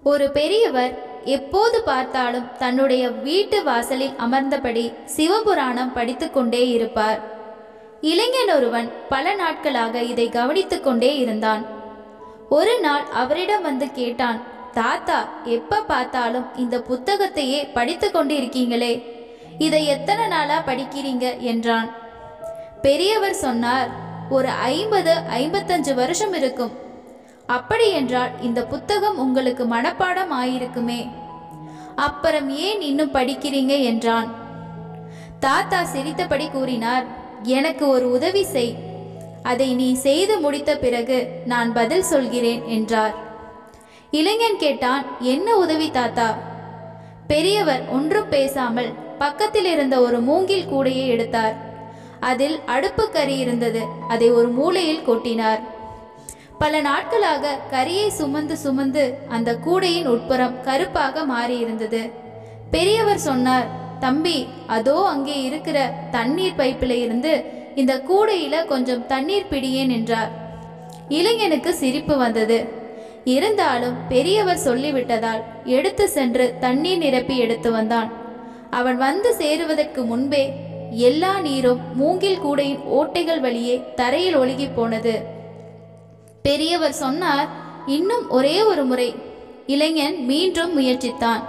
ஒரு பெரியவர் எப்போது பார்த்தாலும் தன்னுடைய வீட்டு வாசலில் அமர்ந்தபடி சிவபுராணம் படித்து கொண்டே இருப்பார். இளைஞன் ஒருவன் பல நாட்களாக இதை கவனித்து கொண்டே இருந்தான். ஒரு நாள் அவரிடம் வந்து கேட்டான், தாத்தா, எப்ப பார்த்தாலும் இந்த புத்தகத்தையே படித்து கொண்டு இருக்கீங்களே, இதை எத்தனை நாளா படிக்கிறீங்க என்றான். பெரியவர் சொன்னார், ஒரு 50-55 வருஷம் இருக்கும். அப்படி என்றால் இந்த புத்தகம் உங்களுக்கு மனப்பாடம் ஆயிருக்குமே, அப்புறம் ஏன் இன்னும் படிக்கிறீங்க என்றான். தாத்தா சிரித்தபடி கூறினார், எனக்கு ஒரு உதவி செய், அதை நீ செய்து முடித்த பிறகு நான் பதில் சொல்கிறேன் என்றார். இளைஞன் கேட்டான், என்ன உதவி தாத்தா? பெரியவர் ஒன்றும் பேசாமல் பக்கத்தில் இருந்த ஒரு மூங்கில் கூடையை எடுத்தார். அதில் அடுப்பு கறி இருந்தது. அதை ஒரு மூலையில் கொட்டினார். பல நாட்களாக கரியை சுமந்து சுமந்து அந்த கூடையின் உட்புறம் கருப்பாக மாறியிருந்தது. பெரியவர் சொன்னார், தம்பி, அதோ அங்கே இருக்கிற தண்ணீர் பைப்பில் இருந்து இந்த கூடையில கொஞ்சம் தண்ணீர் பிடியேன் என்றார். இளைஞனுக்கு சிரிப்பு வந்தது. இருந்தாலும் பெரியவர் சொல்லிவிட்டதால் எடுத்து சென்று தண்ணீர் நிரப்பி எடுத்து வந்தான். அவன் வந்து சேருவதற்கு முன்பே எல்லா நீரும் மூங்கில் கூடையின் ஓட்டைகள் வழியே தரையில் ஒழுகி போனது. பெரியவர் சொன்னார், இன்னும் ஒரே ஒரு முறை. இளைஞன் மீண்டும் முயற்சித்தான்.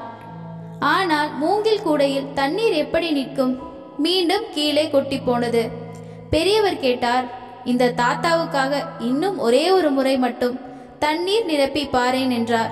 ஆனால் மூங்கில் கூடையில் தண்ணீர் எப்படி நிற்கும்? மீண்டும் கீழே கொட்டி போனது. பெரியவர் கேட்டார், இந்த தாத்தாவுக்காக இன்னும் ஒரே ஒரு முறை மட்டும் தண்ணீர் நிரப்பி பாரேன் என்றார்.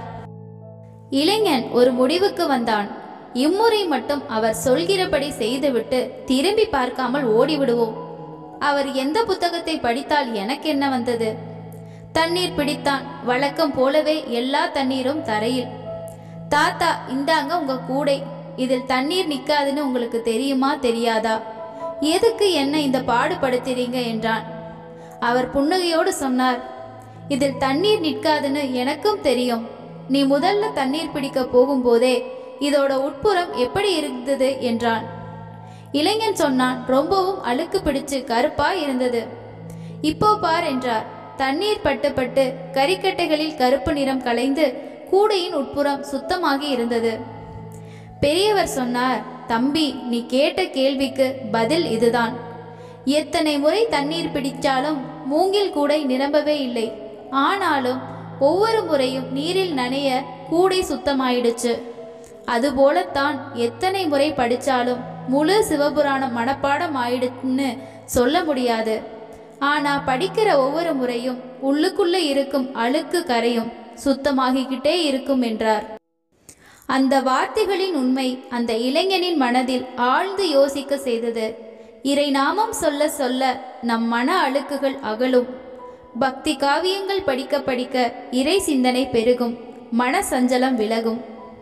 இளைஞன் ஒரு முடிவுக்கு வந்தான். இம்முறை மட்டும் அவர் சொல்கிறபடி செய்துவிட்டு திரும்பி பார்க்காமல் ஓடிவிடுவோம். அவர் எந்த புத்தகத்தை படித்தால் எனக்கு என்ன வந்தது? தண்ணீர் பிடித்தான். வழக்கம் போலவே எல்லா தண்ணீரும் தரையில். தாத்தா, இந்தாங்க உங்க கூடை, இதில் தண்ணீர் நிற்காதுன்னு உங்களுக்கு தெரியுமா தெரியாதா? எதுக்கு என்ன இந்த பாடுபடுத்துறீங்க என்றான். அவர் புன்னகையோடு சொன்னார், இதில் தண்ணீர் நிற்காதுன்னு எனக்கும் தெரியும். நீ முதல்ல தண்ணீர் பிடிக்க போகும்போதே இதோட உட்புறம் எப்படி இருந்தது என்றான். இளைஞன் சொன்னான், ரொம்பவும் அழுக்கு பிடிச்சு கருப்பா இருந்தது. இப்போ பார் என்றார். தண்ணீர் பட்டு பட்டு கரிக்கட்டைகளில் கருப்பு நிறம் கலைந்து கூடையின் உட்புறம் சுத்தமாகி இருந்தது. பெரியவர் சொன்னார், தம்பி, நீ கேட்ட கேள்விக்கு பதில் இதுதான். எத்தனை முறை தண்ணீர் பிடிச்சாலும் மூங்கில் கூடை நிரம்பவே இல்லை. ஆனாலும் ஒவ்வொரு முறையும் நீரில் நனைய கூடை சுத்தமாயிடுச்சு. அதுபோலத்தான் எத்தனை முறை படித்தாலும் முழு சிவபுராணம் மனப்பாடம் ஆயிடுச்சுன்னு சொல்ல முடியாது. ஆனா படிக்கிற ஒவ்வொரு முறையும் உள்ளுக்குள்ள இருக்கும் அழுக்கு கரையும் சுத்தமாகிக்கிட்டே இருக்கும் என்றார். அந்த வார்த்தைகளின் உண்மை அந்த இளைஞனின் மனதில் ஆழ்ந்து யோசிக்க செய்தது. இறை நாமம் சொல்ல சொல்ல நம் மன அழுக்குகள் அகலும். பக்தி காவியங்கள் படிக்க படிக்க இறை சிந்தனை பெருகும். மன சஞ்சலம் விலகும்.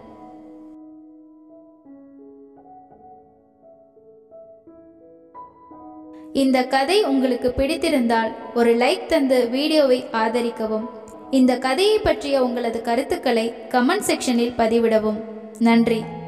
இந்த கதை உங்களுக்கு பிடித்திருந்தால் ஒரு லைக் தந்து வீடியோவை ஆதரிக்கவும். இந்த கதையை பற்றிய உங்களது கருத்துக்களை கமெண்ட் செக்ஷனில் பதிவிடவும். நன்றி.